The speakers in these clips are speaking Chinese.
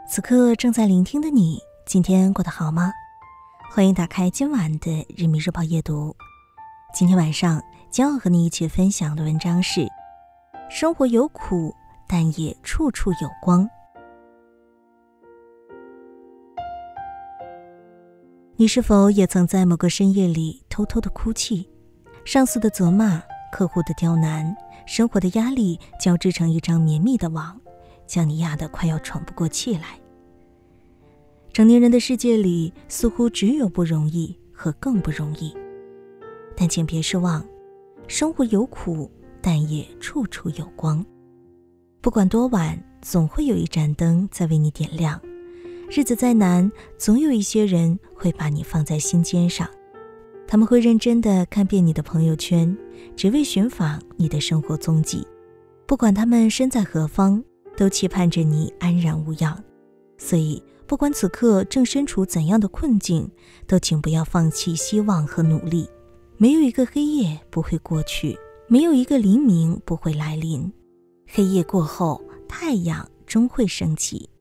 此刻正在聆听的你，今天过得好吗？欢迎打开今晚的人民日报夜读。今天晚上将要和你一起分享的文章是：生活有苦，但也处处有光。你是否也曾在某个深夜里偷偷的哭泣？上司的责骂，客户的刁难，生活的压力交织成一张绵密的网，将你压得快要喘不过气来。成年人的世界里，似乎只有不容易和更不容易。但请别失望，生活有苦，但也处处有光。不管多晚，总会有一盏灯在为你点亮。日子再难，总有一些人会把你放在心尖上。他们会认真地看遍你的朋友圈，只为寻访你的生活踪迹。不管他们身在何方，都期盼着你安然无恙。所以不管此刻正身处怎样的困境，都请不要放弃希望和努力。没有一个黑夜不会过去，没有一个黎明不会来临。黑夜过后，太阳终会升起。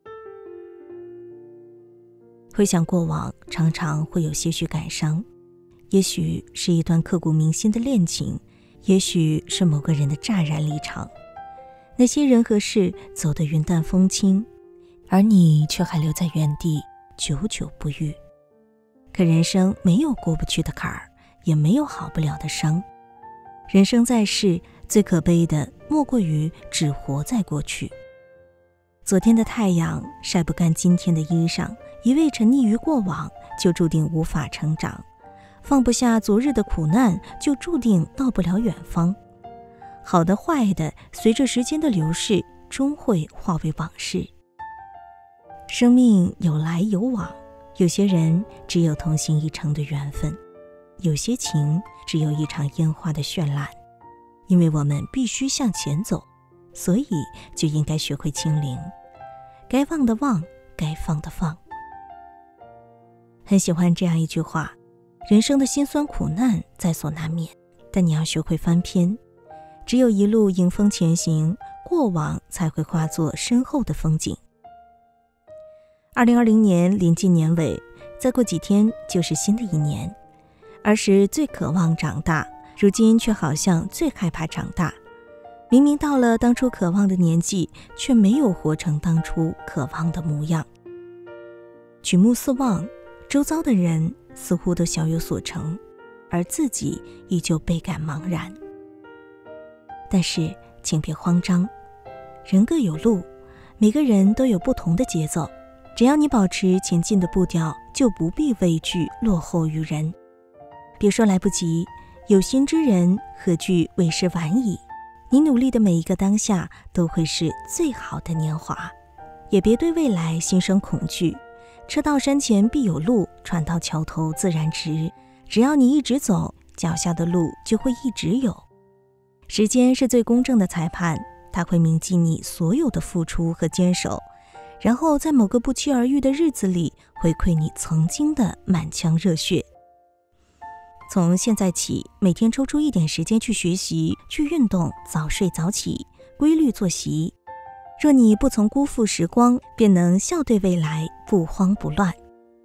回想过往，常常会有些许感伤，也许是一段刻骨铭心的恋情，也许是某个人的乍然离场。那些人和事走得云淡风轻，而你却还留在原地，久久不愈。可人生没有过不去的坎儿，也没有好不了的伤。人生在世，最可悲的莫过于只活在过去。昨天的太阳晒不干今天的衣裳，一味沉溺于过往，就注定无法成长。放不下昨日的苦难，就注定到不了远方。好的坏的，随着时间的流逝，终会化为往事。生命有来有往，有些人只有同行一程的缘分，有些情只有一场烟花的绚烂。因为我们必须向前走，所以就应该学会清零，该忘的忘，该放的放。很喜欢这样一句话：人生的辛酸苦难在所难免，但你要学会翻篇。只有一路迎风前行，过往才会化作身后的风景。2020年临近年尾，再过几天就是新的一年。儿时最渴望长大，如今却好像最害怕长大。明明到了当初渴望的年纪，却没有活成当初渴望的模样。举目四望，周遭的人似乎都小有所成，而自己依旧倍感茫然。但是请别慌张，人各有路，每个人都有不同的节奏。只要你保持前进的步调，就不必畏惧落后于人。别说来不及，有心之人何惧为时晚矣。你努力的每一个当下都会是最好的年华。也别对未来心生恐惧，车到山前必有路，船到桥头自然直。只要你一直走，脚下的路就会一直有。时间是最公正的裁判，它会铭记你所有的付出和坚守，然后在某个不期而遇的日子里回馈你曾经的满腔热血。从现在起，每天抽出一点时间去学习，去运动，早睡早起，规律作息。若你不曾辜负时光，便能笑对未来，不慌不乱。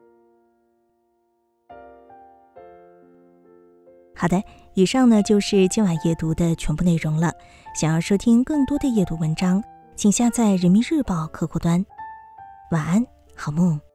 好的，以上呢就是今晚夜读的全部内容了。想要收听更多的夜读文章，请下载人民日报客户端。晚安，好梦。